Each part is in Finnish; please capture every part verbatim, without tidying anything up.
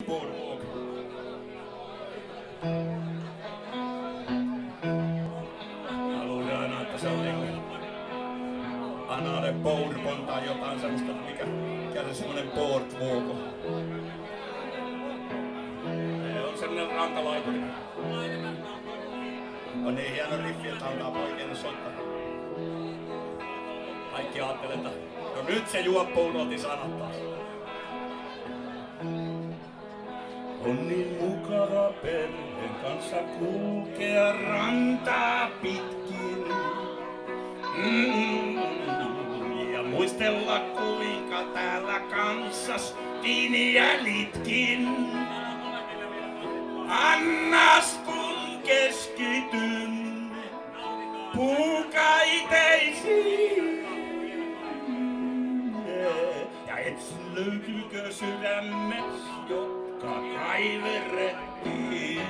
boardwalk. Mä luulen aina, että se on niinku Anale Bourbon tai jotain semmoista, mikä, mikä se semmonen boardwalk on. Se on semmonen rantalaituri. On niin hieno riffi, että antaa poikien soittaa. Kaikki ajattelee, että no nyt se juoppuun oti sanat taas. On niin mukava perheen kanssa kulkea rantaa pitkin. Mm, ja muistella kuinka täällä Kansas tiniä litkin. Annas kun keskityn puukaiteisiin. Ja etsin löytyykö sydämet, jotka kaiverrettiin.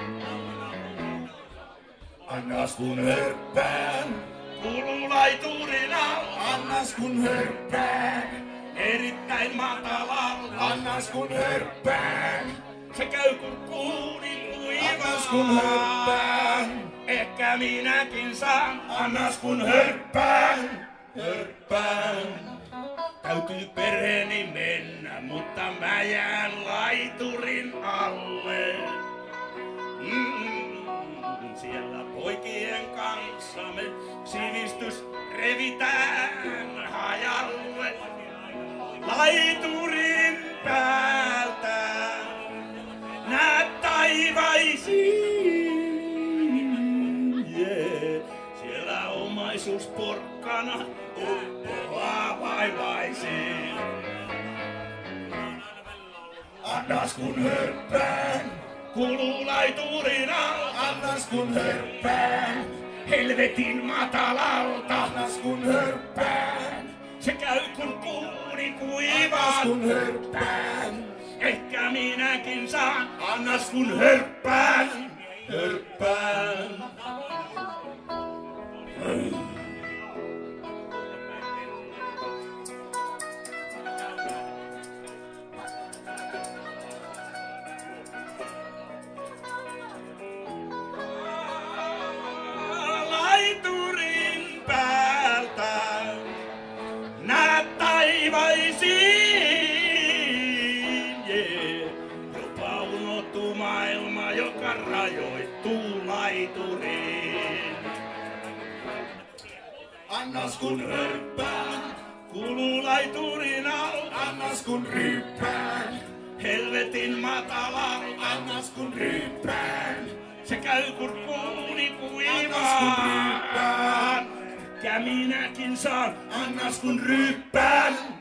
Annas kun hörppään kululaiturin al. Annas kun hörppään erittäin matalalla. Annas kun hörppään se käy kurkkuun niin kuivaa. Annas kun hörppään ehkä minäkin saan. Annas kun hörppään, hörppään. Täytyy perheeni mennä, mutta mä jään laiturin alle. Mm, siellä poikien kanssa me sivistys revitään hajalle. Laiturin päältä näet taivaisiin. Yeah. Siellä omaisuus porkkana uppoaa vaivaisiin. Annas kun hörppään kululaiturin al. Annas kun hörppään helvetin matalalta. Annas kun hörppään se käy kun kuuni kuivaa. Annas kun hörppään ehkä minäkin saan. Annas kun hörppään, hörppään. Laiturin päältä näet taivaisiin. Yeah. Jopa unohtuu maailma, joka rajoittuu laituriin. Annas kun hörppään kululaiturin al. Annas kun ryppään helvetin matalalla. Annas kun ryppään se käy kurkkuuni kuivaan. Ja minäkin saan. Annas kun ryppään